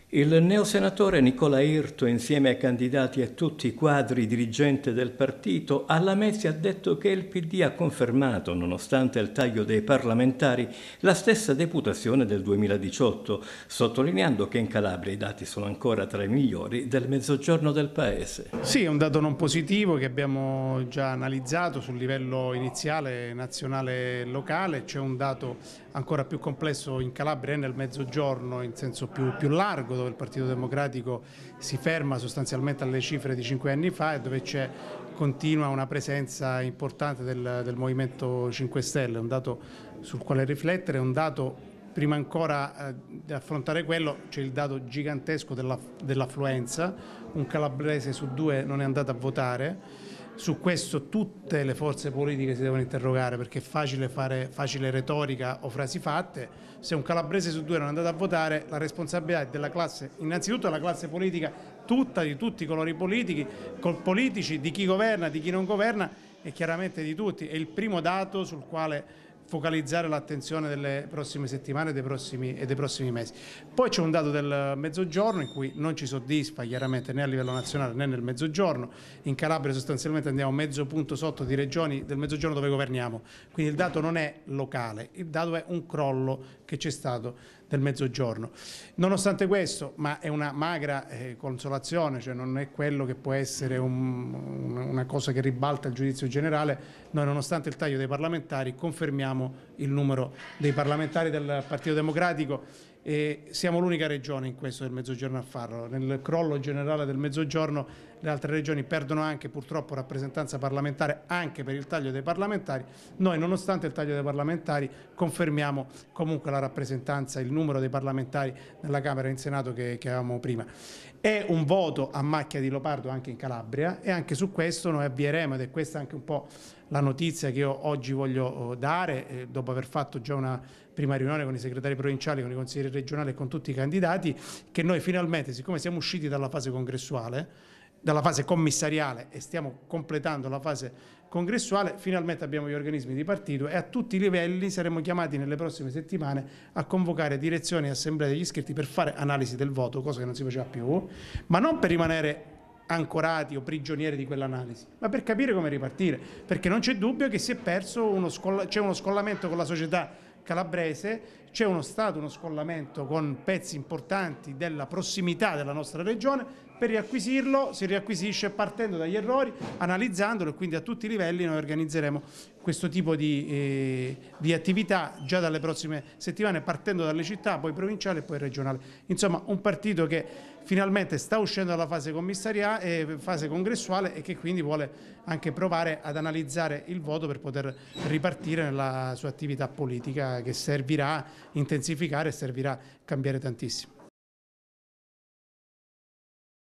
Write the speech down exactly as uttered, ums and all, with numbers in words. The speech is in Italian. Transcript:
Il neosenatore Nicola Irto, insieme ai candidati e tutti i quadri dirigenti del partito, alla Mezzi ha detto che il P D ha confermato, nonostante il taglio dei parlamentari, la stessa deputazione del duemiladiciotto, sottolineando che in Calabria i dati sono ancora tra i migliori del mezzogiorno del paese. Sì, è un dato non positivo che abbiamo già analizzato sul livello iniziale, nazionale e locale. C'è un dato ancora più complesso in Calabria e nel mezzogiorno in senso più, più largo, dove il Partito Democratico si ferma sostanzialmente alle cifre di cinque anni fa e dove c'è continua una presenza importante del, del Movimento cinque Stelle, un dato sul quale riflettere, un dato prima ancora eh, di affrontare quello c'è il dato gigantesco dell'affluenza, un calabrese su due non è andato a votare. Su questo tutte le forze politiche si devono interrogare, perché è facile fare facile retorica o frasi fatte. Se un calabrese su due non è andato a votare, la responsabilità è della classe, innanzitutto della classe politica tutta, di tutti i colori politici, politici, di chi governa, di chi non governa e chiaramente di tutti. È il primo dato sul quale focalizzare l'attenzione delle prossime settimane e dei prossimi, e dei prossimi mesi. Poi c'è un dato del mezzogiorno in cui non ci soddisfa chiaramente né a livello nazionale né nel mezzogiorno. In Calabria sostanzialmente andiamo mezzo punto sotto di regioni del mezzogiorno dove governiamo, quindi il dato non è locale, il dato è un crollo che c'è stato del mezzogiorno. Nonostante questo, ma è una magra eh, consolazione, cioè non è quello che può essere un, una cosa che ribalta il giudizio generale, noi nonostante il taglio dei parlamentari confermiamo il numero dei parlamentari del Partito Democratico e siamo l'unica regione in questo del Mezzogiorno a farlo. Nel crollo generale del Mezzogiorno le altre regioni perdono anche purtroppo rappresentanza parlamentare anche per il taglio dei parlamentari. Noi nonostante il taglio dei parlamentari confermiamo comunque la rappresentanza, il numero dei parlamentari nella Camera e in Senato che, che avevamo prima. È un voto a macchia di leopardo anche in Calabria e anche su questo noi avvieremo, ed è questa anche un po' la notizia che io oggi voglio dare, eh, dopo aver fatto già una prima riunione con i segretari provinciali, con i consiglieri regionali e con tutti i candidati, che noi finalmente, siccome siamo usciti dalla fase congressuale, dalla fase commissariale e stiamo completando la fase congressuale, finalmente abbiamo gli organismi di partito e a tutti i livelli saremo chiamati nelle prossime settimane a convocare direzioni e assemblee degli iscritti per fare analisi del voto, cosa che non si faceva più, ma non per rimanere ancorati o prigionieri di quell'analisi, ma per capire come ripartire, perché non c'è dubbio che si è perso uno scoll- c'è uno scollamento con la società calabrese, c'è uno stato, uno scollamento con pezzi importanti della prossimità della nostra regione. Per riacquisirlo si riacquisisce partendo dagli errori, analizzandolo, e quindi a tutti i livelli noi organizzeremo questo tipo di, eh, di attività già dalle prossime settimane, partendo dalle città, poi provinciali e poi regionali. Insomma, un partito che finalmente sta uscendo dalla fase commissariale, eh, fase congressuale e che quindi vuole anche provare ad analizzare il voto per poter ripartire nella sua attività politica, che servirà intensificare e servirà cambiare tantissimo.